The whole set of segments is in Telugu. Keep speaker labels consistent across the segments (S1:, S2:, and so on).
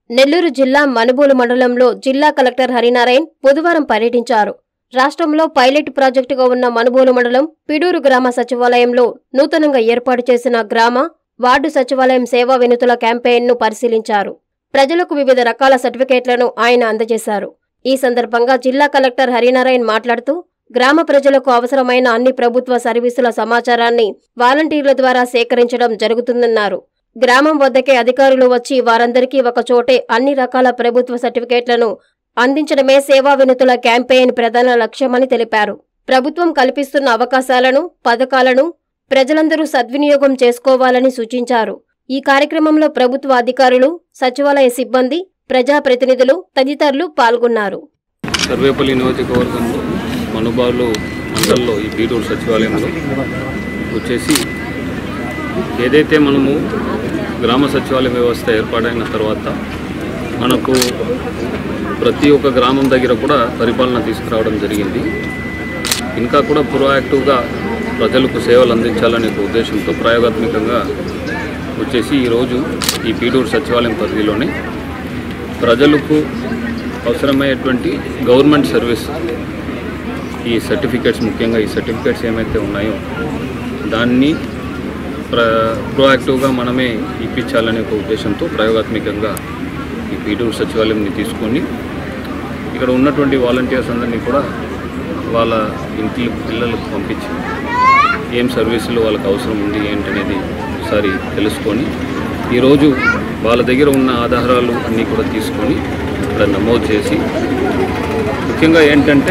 S1: నెల్లూరు జిల్లా మనుబోలు మండలంలో జిల్లా కలెక్టర్ హరినారాయణ్ బుధవారం పర్యటించారు. రాష్ట్రంలో పైలట్ ప్రాజెక్టుగా ఉన్న మనుబోలు మండలం పిడూరు గ్రామ సచివాలయంలో నూతనంగా ఏర్పాటు చేసిన గ్రామ, వార్డు సచివాలయం సేవా వినతుల క్యాంపెయిన్ను పరిశీలించారు. ప్రజలకు వివిధ రకాల సర్టిఫికేట్లను ఆయన అందజేశారు. ఈ సందర్భంగా జిల్లా కలెక్టర్ హరినారాయణ్ మాట్లాడుతూ, గ్రామ ప్రజలకు అవసరమైన అన్ని ప్రభుత్వ సర్వీసుల సమాచారాన్ని వాలంటీర్ల ద్వారా సేకరించడం జరుగుతుందన్నారు. గ్రామం వద్దకే అధికారులు వచ్చి వారందరికీ ఒకచోటే అన్ని రకాల ప్రభుత్వ సర్టిఫికేట్లను అందించడమే సేవా వినతుల క్యాంపెయిన్ ప్రధాన లక్ష్యమని తెలిపారు. ప్రభుత్వం కల్పిస్తున్న అవకాశాలను, పథకాలను ప్రజలందరూ సద్వినియోగం చేసుకోవాలని సూచించారు. ఈ కార్యక్రమంలో ప్రభుత్వ అధికారులు, సచివాలయ సిబ్బంది, ప్రజాప్రతినిధులు తదితరులు పాల్గొన్నారు.
S2: సర్వేపల్లి నియోజకవర్గంలో మనుబోలు మండలంలో ఈ పీడూరు సచివాలయంలో వచ్చేసి ఏదైతే మనము గ్రామ సచివాలయ వ్యవస్థ ఏర్పాటైన తర్వాత మనకు ప్రతి ఒక్క గ్రామం దగ్గర కూడా పరిపాలన తీసుకురావడం జరిగింది. ఇంకా కూడా ప్రోయాక్టివ్గా ప్రజలకు సేవలు అందించాలనే ఉద్దేశంతో ప్రయోగాత్మకంగా వచ్చేసి ఈరోజు ఈ పీడూరు సచివాలయం పరిధిలోనే ప్రజలకు అవసరమయ్యేటువంటి గవర్నమెంట్ సర్వీస్ ఈ సర్టిఫికేట్స్, ముఖ్యంగా ఈ సర్టిఫికేట్స్ ఏమైతే ఉన్నాయో దాన్ని ప్రోయాక్టివ్గా మనమే ఇప్పించాలనే ఒక ఉద్దేశంతో ప్రయోగాత్మకంగా ఈ పీడూరు సచివాలయంని తీసుకొని ఇక్కడ ఉన్నటువంటి వాలంటీర్స్ అందరినీ కూడా వాళ్ళ ఇంటి పిల్లలకు పంపించి ఏం సర్వీసులు వాళ్ళకి అవసరం ఉంది ఏంటనేది ఒకసారి తెలుసుకొని ఈరోజు వాళ్ళ దగ్గర ఉన్న ఆధారాలు అన్నీ కూడా తీసుకొని ఇక్కడ నమోదు చేసి, ముఖ్యంగా ఏంటంటే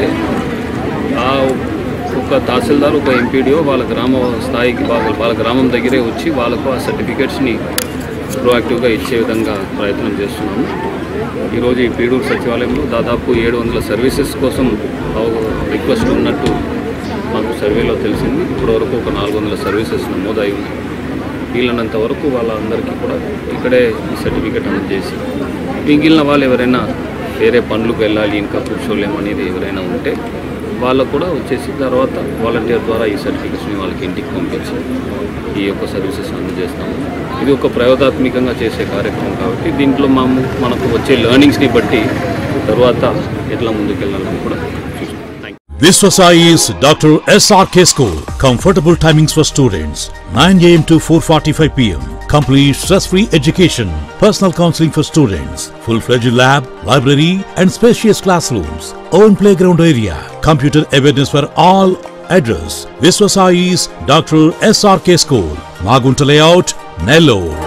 S2: ఒక తహసీల్దార్, ఒక ఎంపీడీఓ వాళ్ళ గ్రామ స్థాయికి వాళ్ళ గ్రామం దగ్గరే వచ్చి వాళ్ళకు ఆ సర్టిఫికేట్స్ని ప్రోయాక్టివ్గా ఇచ్చే విధంగా ప్రయత్నం చేస్తున్నాము. ఈరోజు ఈ పీడూరు సచివాలయంలో దాదాపు 700 సర్వీసెస్ కోసం రిక్వెస్ట్ ఉన్నట్టు మాకు సర్వేలో తెలిసింది. ఇప్పటివరకు ఒక 400 సర్వీసెస్ నమోదై ఉన్నాయి. వీళ్ళనంత వరకు వాళ్ళందరికీ కూడా ఇక్కడే ఈ సర్టిఫికేట్ అందజేసి, మిగిలిన వాళ్ళు ఎవరైనా వేరే పనులకు వెళ్ళాలి, ఇంకా కూర్చోలేము అనేది ఎవరైనా ఉంటే వాళ్ళకు కూడా వచ్చేసి తర్వాత వాలంటీర్ ద్వారా ఈ సర్టిఫికేట్స్ని వాళ్ళకి ఇంటికి పంపించి ఈ యొక్క సర్వీసెస్ అందజేస్తాము. ఇది ఒక ప్రయోగాత్మకంగా చేసే కార్యక్రమం కాబట్టి దీంట్లో మనకు వచ్చే లెర్నింగ్స్ని బట్టి తర్వాత ఎట్లా ముందుకెళ్ళాలని కూడా చూస్తాం.
S3: Viswasai's Dr. SRK School. Comfortable timings for students 9 AM to 4:45 PM. Complete stress-free education. Personal counseling for students. Full-fledged lab, library and spacious classrooms. Own playground area. Computer awareness for all. Address: Viswasai's Dr. SRK School. Magunta Layout, Nellore.